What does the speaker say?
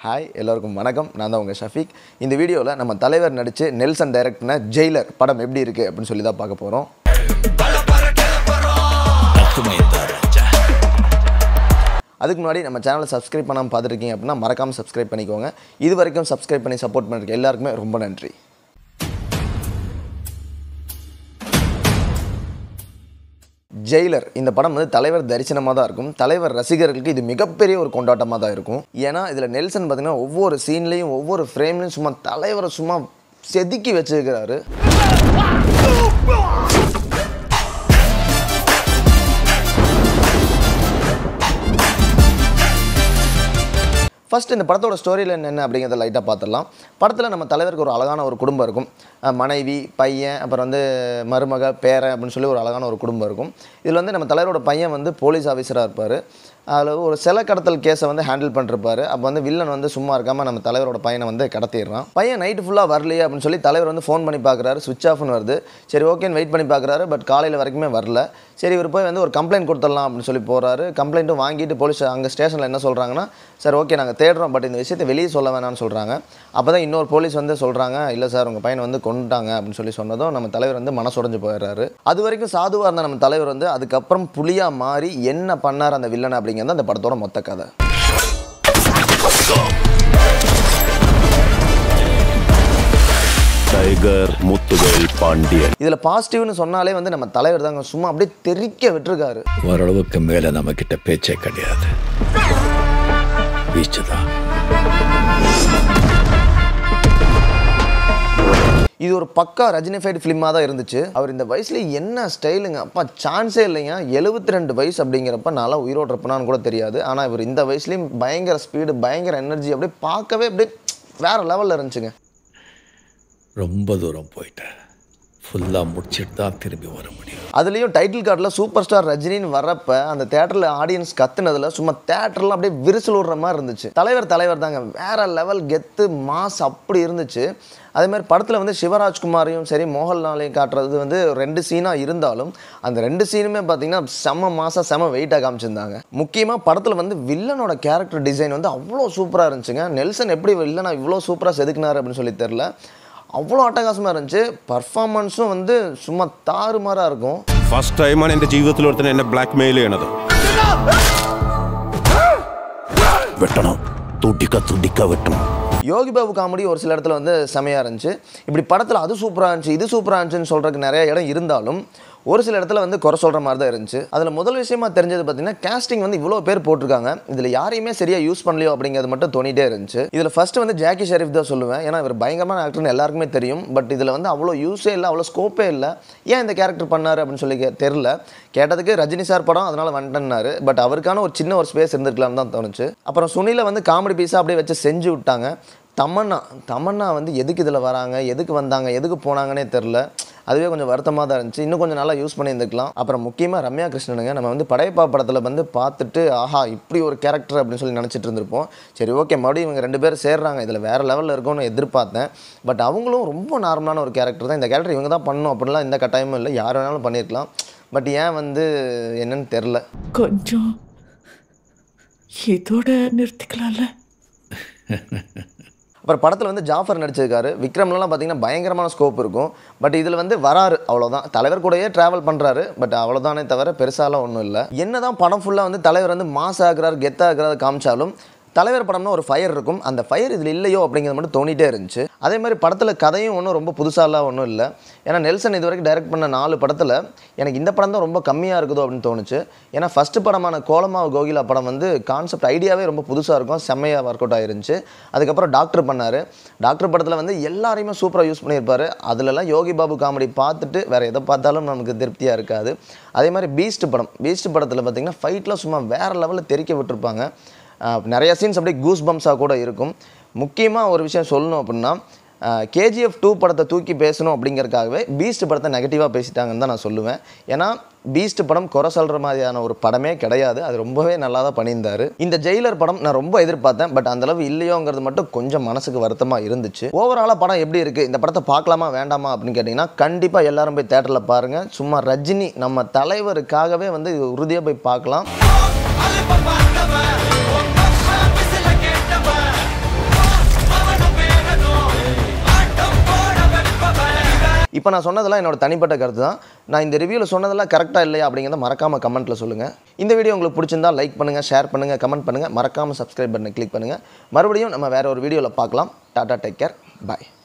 Hi எல்லாருக்கும் வணக்கம். நான் தான் உங்கள் ஷஃபீக். இந்த வீடியோவில் நம்ம தலைவர் நடித்து நெல்சன் டைரக்ட்ன ஜெயிலர் படம் எப்படி இருக்குது அப்படின்னு சொல்லி தான் பார்க்க போகிறோம். அதுக்கு முன்னாடி நம்ம சேனலை சப்ஸ்கிரைப் பண்ணாமல் பார்த்துருக்கீங்க அப்படின்னா மறக்காமல் சப்ஸ்கிரைப் பண்ணிக்கோங்க. இது வரைக்கும் சப்ஸ்கிரைப் பண்ணி சப்போர்ட் பண்ணிருக்க எல்லாருக்குமே ரொம்ப நன்றி. ஜெயிலர் இந்த படம் வந்து தலைவர் தரிசனமாக தான் இருக்கும். தலைவர் ரசிகர்களுக்கு இது மிகப்பெரிய ஒரு கொண்டாட்டமாக தான் இருக்கும். ஏன்னா இதில் நெல்சன் பார்த்தீங்கன்னா ஒவ்வொரு சீன்லேயும் ஒவ்வொரு ஃப்ரேம்லையும் சும்மா தலைவரை சும்மா செதுக்கி வச்சிருக்கிறாரு. ஃபர்ஸ்ட் இந்த படத்தோட ஸ்டோரியில் என்ன அப்படிங்கிறத லைட்டாக பார்த்துடலாம். படத்தில் நம்ம தலைவருக்கு ஒரு அழகான ஒரு குடும்பம் இருக்கும். மனைவி, பையன், அப்புறம் வந்து மருமக, பேரன் அப்படின்னு சொல்லி ஒரு அழகான ஒரு குடும்பம் இருக்கும். இதில் வந்து நம்ம தலைவரோட பையன் வந்து போலீஸ் ஆஃபீஸராக இருப்பார். அதில் ஒரு சில கடத்தல் கேஸை வந்து ஹேண்டில் பண்ணிருப்பார். அப்போ வந்து வில்லன் வந்து சும்மா இருக்காமல் நம்ம தலைவரோட பையனை வந்து கடத்திடுறான். பையன் நைட்டு ஃபுல்லாக வரலையே அப்படின்னு சொல்லி தலைவர் வந்து ஃபோன் பண்ணி பார்க்குறாரு. சுவிட்ச் ஆஃப்னு வருது. சரி ஓகேன்னு வெயிட் பண்ணி பார்க்குறாரு. பட் காலையில் வரைக்குமே வரல. சரி இவர் போய் வந்து ஒரு கம்ப்ளைண்ட் கொடுத்துடலாம் அப்படின்னு சொல்லி போகிறாரு. கம்ப்ளைண்ட்டும் வாங்கிட்டு போலீஸ் அங்கே ஸ்டேஷனில் என்ன சொல்கிறாங்கன்னா, சார் ஓகே நாங்கள் தேடுறோம், பட் இந்த விஷயத்தை வெளியே சொல்ல வேணாம்னு சொல்கிறாங்க. அப்போ தான் இன்னொரு போலீஸ் வந்து சொல்கிறாங்க, இல்லை சார் உங்கள் பையனை வந்து கொண்டுட்டாங்க அப்படின்னு சொல்லி சொன்னதும் நம்ம தலைவர் வந்து மனசுடைஞ்சு போயிடுறாரு. அது வரைக்கும் சாதுவாக இருந்த நம்ம தலைவர் வந்து அதுக்கப்புறம் புலியாக மாறி என்ன பண்ணார் அந்த வில்லன் அப்படிங்கிறது அந்த படத்தோட மொத்த கதை. டைகர் முத்துவேல் பாண்டியன். இதுல பாசிட்டிவ்னு சொன்னாலே வந்து நம்ம தலைவர் தாங்க சும்மா அப்படியே தெறிக்க விட்டுருக்காரு. ஓரளவுக்கு மேல நம்ம கிட்ட பேச்சே கிடையாது. வீச்சுதான். இது ஒரு பக்கா ரஜினிஃபைடு ஃபிலிமாக தான் இருந்துச்சு. அவர் இந்த வயசுல என்ன ஸ்டைலுங்க, அப்பா சான்ஸே இல்லைங்க. 72 வயசு அப்படிங்கிறப்ப நல்லா உயிரோடு இருப்பனான்னு கூட தெரியாது. ஆனால் இவர் இந்த வயசுலேயும் பயங்கர ஸ்பீடு, பயங்கர எனர்ஜி, அப்படியே பார்க்கவே அப்படியே வேற லெவலில் இருந்துச்சுங்க. ரொம்ப தூரம் போயிட்டேன். ஃபுல்லாக முடிச்சுட்டு தான் திரும்பி வர முடியும். அதுலேயும் டைட்டில் கார்டில் சூப்பர் ஸ்டார் ரஜினின்னு வரப்ப அந்த தேட்டரில் ஆடியன்ஸ் கத்துனதில் சும்மா தேட்டர்லாம் அப்படியே விரிசல் விடுற மாதிரி இருந்துச்சு. தலைவர் தாங்க வேற லெவல் கெத்து மாஸ் அப்படி இருந்துச்சு. அதே மாதிரி படத்தில் வந்து சிவராஜ்குமாரையும் சரி மோகன்லாலையும் காட்டுறது வந்து 2 சீனாக இருந்தாலும் அந்த 2 சீனுமே பார்த்தீங்கன்னா செம மாசாக செம வெயிட்டாக காமிச்சிருந்தாங்க. முக்கியமாக படத்தில் வந்து வில்லனோட கேரக்டர் டிசைன் வந்து அவ்வளோ சூப்பராக இருந்துச்சுங்க. நெல்சன் எப்படி வில்லனா இவ்வளோ சூப்பராக செதுக்குனார் அப்படின்னு சொல்லி தெரில. அவ்வளோ அட்டகாசமாக இருந்துச்சு. பர்ஃபார்மன்ஸும் வந்து சும்மா தாறுமாறாக இருக்கும். ഫസ്റ്റ് ടൈമാണ് എൻ്റെ ജീവിതത്തിൽ ഒരുത്തൻ എന്നെ ബ്ലാക്ക്മെയിൽ ചെയ്യണത്. வெட்டணும், துடிக்க வெட்டணும். யோகி பாபு காமெடி ஒரு சில இடத்துல வந்து செமையாக இருந்துச்சு. இப்படி படத்தில் அது சூப்பராக இருந்துச்சு, இது சூப்பராக இருந்துச்சுன்னு சொல்கிறதுக்கு நிறைய இடம் இருந்தாலும் ஒரு சில இடத்துல வந்து குறை சொல்கிற மாதிரி தான் இருந்துச்சு. அதில் முதல் விஷயமா தெரிஞ்சது பார்த்தீங்கன்னா கேஸ்டிங் வந்து இவ்வளோ பேர் போட்டிருக்காங்க, இதில் யாரையுமே சரியாக யூஸ் பண்ணலையோ அப்படிங்கிறது மட்டும் தோணிட்டே இருந்துச்சு. இதில் ஃபஸ்ட்டு வந்து ஜாக்கி ஷெரீஃப் தான் சொல்லுவேன். ஏன்னா இவர் பயங்கரமான ஆக்டர்னு எல்லாருக்குமே தெரியும். பட் இதில் வந்து அவ்வளோ யூஸே இல்லை, அவ்வளோ ஸ்கோப்பே இல்லை. ஏன் இந்த கேரக்டர் பண்ணார் அப்படின்னு சொல்லி தெரில. கேட்டதுக்கு ரஜினி சார் படம் அதனால் வந்துட்டேன்னாரு. பட் அவருக்கான ஒரு சின்ன ஒரு ஸ்பேஸ் இருந்திருக்கலாம்னு தான் தோணுச்சு. அப்புறம் சுனிலை வந்து காமெடி பீஸாக அப்படியே வச்சு செஞ்சு விட்டாங்க. தமன்னா வந்து எதுக்கு இதில் வராங்க, எதுக்கு வந்தாங்க, எதுக்கு போனாங்கன்னே தெரில. அதுவே கொஞ்சம் வருத்தமாக தான் இருந்துச்சு. இன்னும் கொஞ்சம் நல்லா யூஸ் பண்ணியிருந்துக்கலாம். அப்புறம் முக்கியமாக ரம்யா கிருஷ்ணனுங்க நம்ம வந்து படையப்பா படத்தில் வந்து பார்த்துட்டு ஆஹா இப்படி ஒரு கேரக்டர் அப்படின்னு சொல்லி நினச்சிட்டு இருந்திருப்போம். சரி ஓகே மறுபடியும் இவங்க 2 பேரும் சேர்றாங்க, இதில் வேறு லெவலில் இருக்கும்னு எதிர்பார்த்தேன். பட் அவங்களும் ரொம்ப நார்மலான ஒரு கேரக்டர் தான். இந்த கேரக்டர் இவங்க தான் பண்ணணும் அப்படின்லாம் எந்த கட்டாயமும் இல்லை, யார் வேணாலும் பண்ணியிருக்கலாம். பட் ஏன் வந்து என்னன்னு தெரில. கொஞ்சம் இதோட நிறுத்திக்கலாம்ல. அப்புறம் படத்தில் வந்து ஜாஃபர் நடிச்சிருக்காரு. விக்ரம்லாம் பார்த்தீங்கன்னா பயங்கரமான ஸ்கோப் இருக்கும். பட் இதில் வந்து வராரு அவ்வளோதான். தலைவர் கூடயே ட்ராவல் பண்ணுறாரு. பட் அவ்வளோதானே தவிர பெருசாலாம் ஒன்றும் இல்லை. என்ன தான் படம் ஃபுல்லாக வந்து தலைவர் வந்து மாஸ் ஆகிறார், கெத்தாக இருக்கிறத காமிச்சாலும் தலைவர் படம்னா ஒரு ஃபயர் இருக்கும். அந்த ஃபயர் இதில் இல்லையோ அப்படிங்கிறது மட்டும் தோணிகிட்டே இருந்துச்சு. அதே மாதிரி படத்தில் கதையும் ஒன்றும் ரொம்ப புதுசாலாம் ஒன்றும் இல்லை. ஏன்னா நெல்சன் இது வரைக்கும் டைரக்ட் பண்ண 4 படத்தில் எனக்கு இந்த படம் தான் ரொம்ப கம்மியாக இருக்குதோ அப்படின்னு தோணுச்சு. ஏன்னா ஃபஸ்ட்டு படமான கோலமாவு கோகிலா படம் வந்து கான்செப்ட் ஐடியாவே ரொம்ப புதுசாக இருக்கும், செம்மையாக ஒர்க் அவுட் ஆயிருந்துச்சு. அதுக்கப்புறம் டாக்டர் பண்ணார். டாக்டர் படத்தில் வந்து எல்லாரையுமே சூப்பராக யூஸ் பண்ணியிருப்பார். அதிலலாம் யோகி பாபு காமெடி பார்த்துட்டு வேறு எதை பார்த்தாலும் நமக்கு திருப்தியாக இருக்காது. அதே மாதிரி பீஸ்ட் படத்தில் பார்த்திங்கன்னா ஃபைட்லாம் சும்மா வேறு லெவலில் தெறிக்க விட்டுருப்பாங்க. நிறைய சீன்ஸ் அப்படியே கூஸ் பம்ஸாக கூட இருக்கும். முக்கியமாக ஒரு விஷயம் சொல்லணும் அப்படின்னா KGF 2 படத்தை தூக்கி பேசணும் அப்படிங்கிறதுக்காகவே பீஸ்ட் படத்தை நெகட்டிவாக பேசிட்டாங்கன்னு தான் நான் சொல்லுவேன். ஏன்னா பீஸ்ட் படம் குறை சொல்கிற மாதிரியான ஒரு படமே கிடையாது. அது ரொம்பவே நல்லா தான் பண்ணியிருந்தார். இந்த ஜெயிலர் படம் நான் ரொம்ப எதிர்பார்த்தேன். பட் அந்தளவு இல்லையோங்கிறது மட்டும் கொஞ்சம் மனசுக்கு வருத்தமாக இருந்துச்சு. ஓவராலாக படம் எப்படி இருக்குது, இந்த படத்தை பார்க்கலாமா வேண்டாமா அப்படின்னு கேட்டிங்கன்னா கண்டிப்பாக எல்லாரும் போய் தேட்டரில் பாருங்கள். சும்மா ரஜினி நம்ம தலைவருக்காகவே வந்து உறுதியாக போய் பார்க்கலாம். இப்போ நான் சொன்னதெல்லாம் என்னோட தனிப்பட்ட கருத்து தான். நான் இந்த ரிவ்யூவில் சொன்னதெல்லாம் கரெக்டாக இல்லையா அப்படிங்கிறத மறக்காமல் கமெண்ட்டில் சொல்லுங்கள். இந்த வீடியோ உங்களுக்கு பிடிச்சிருந்தா லைக் பண்ணுங்கள், ஷேர் பண்ணுங்கள், கமெண்ட் பண்ணுங்கள். மறக்காமல் சப்ஸ்கிரைப் பட்டனை கிளிக் பண்ணுங்கள். மறுபடியும் நம்ம வேறு ஒரு வீடியோவில் பார்க்கலாம். டாடா, டேக் கேர், பாய்.